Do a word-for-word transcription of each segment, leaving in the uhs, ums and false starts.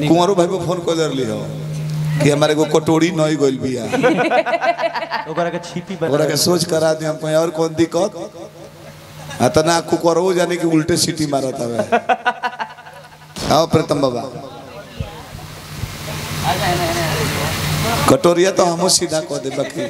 कुंवरो भाई को फोन कर दरली हो कि हमारे को कटोरी नहीं गोल बिया ओकरा के छीटी बना ओकरा के सोच करा दे हम और कौन दिक्कत अतना कुकरो जाने कि उल्टे सीटी मारत हवे। आओ प्रीतम बाबा कटोरिया तो हम सीधा कह दे बाकी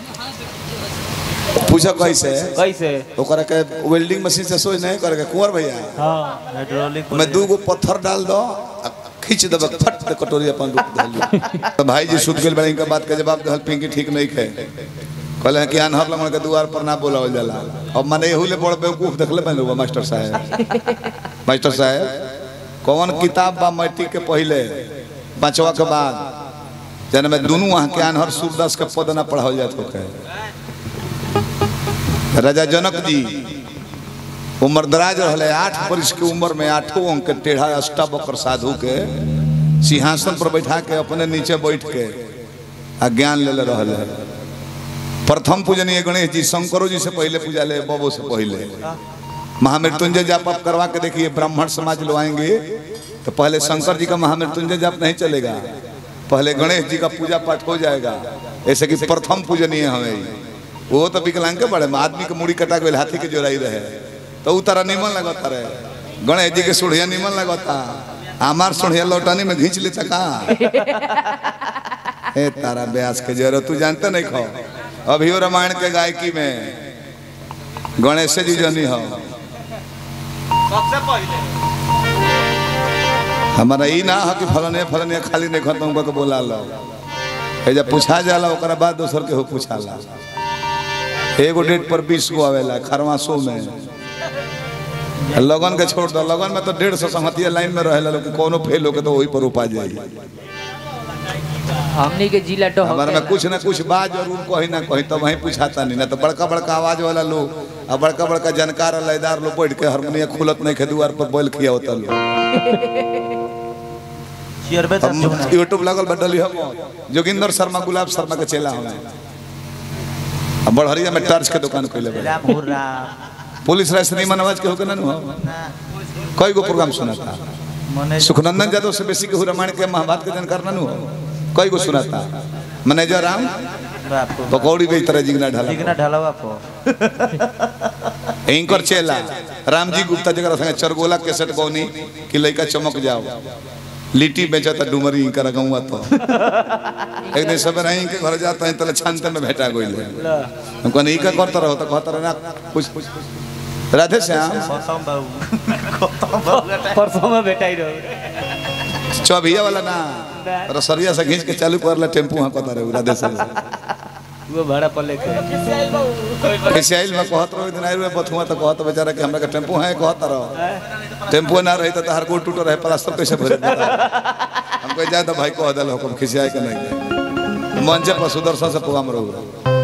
पूछा कैसे कैसे ओकरा के वेल्डिंग मशीन से सोच नहीं करे कुंवर भैया हां हाइड्रोलिक मैं दो गो पत्थर डाल दो खींच दब फट दे कटोरी अपन रूप धल तो भाई जी सुत गेल बड़ी का बात के जवाब दहल पिंकी ठीक नहीं खे कहले कि अनहर लमन के द्वार पर ना बोलावल जाला अब माने एहू ले बड़ बेवकूफ देखले बन मास्टर साहब मास्टर साहब कौन किताब बा मैट्रिक के पहले पांचवा के बाद जन में दोनों वहां के अनहर सूरदास के पद ना पढ़ावल जात होके राजा जनक जी उम्र दराज रहले आठ वर्ष की उम्र में आठों अंक के टेढ़ा अष्टावक्र साधु के सिंहासन पर बैठा के अपने नीचे बैठ के ज्ञान ले रहले। प्रथम पूजनीय गणेश जी शंकरों जी से पहले पूजा ले बबो से पहले महामृत्युंजय जाप आप करवा के देखिए ब्राह्मण समाज लोग आएंगे तो पहले शंकर जी का महामृत्युंजय जाप नहीं चलेगा पहले गणेश जी का पूजा पाठ हो जाएगा ऐसे कि प्रथम पूजनीय हमें वो तो विकलांग के बड़े आदमी के मुड़ी कटा के हाथी के जोड़ाई रहे तो उतारा निमन लगता रहे गणेश जी के सुढ़िया निमन लगता हमार सुढ़िया लौटानी में घींच लेता का ए तारा ब्यास के जोर तू जानते नहीं खो अभी रामायण के गायकी में गणेश जी जनी हो सबसे पहले हमारा ई ना हो कि फलने फलने खाली नहीं खत्म करके बोला लो जब पूछा जाला ओकरा बाद दोसर के हो पूछाला एगो डेट पर बीस गो आवेला खरवासों में लगन के छोड़ दो लगन में तो डेढ़ सौ संगतिया लाइन में रहेला लोग कोनो फेल होके तो वही पर उपा जाई हमनी के जिला तो हमारे में कुछ ना कुछ बात जरूर कहीं ना कहीं तो वहीं पूछाता नहीं ना तो बड़का बड़का आवाज वाला लोग और बड़का बड़का जानकार लयदार लोग बैठ के हारमोनिया खुलत नहीं के द्वार पर बोल किया होता लोग यूट्यूब लगल बदली हम जोगिंदर शर्मा गुलाब शर्मा के चेला हमें बड़हरिया में टर्च के दुकान खोले पुलिस राय से निमन आवाज के होके ना कई गो प्रोग्राम सुना था सुखनंदन यादव से बेसी के रामायण के महाभारत के जानकार ना कई गो सुना था मैनेजर राम पकौड़ी बेच तरह जिगना ढाला जिगना ढालावा को एंकर चेला रामजी गुप्ता जगह संगे चरगोला केसेट गौनी कि लइका चमक जाओ लिट्टी बेचता डुमरी इनकर गौवा तो एक दिन सब रही के घर जाता है तले छानते में भेटा गइल हम कहने ई का करता रहो तो कहता रहना कुछ राधे श्याम खत्म बाबू खत्म बाबू परसों में भेटाई रहो चौबिया वाला ना रसरिया से खींच के चालू करला टेम्पू हां कहता रहे राधे श्याम वो भाड़ा पर लेके खिसियाइल में कहत रहो दिन आइल में बथुआ तो कहत बेचारा कि हमरा के टेम्पू है कहता रहो टेम्पू ना रही तो हर को टूट रहे प्लास्टर कैसे भरे हमको ज्यादा भाई कह दल हुकम खिसियाई के नहीं मंच पर सुदर्शन से प्रोग्राम रहो।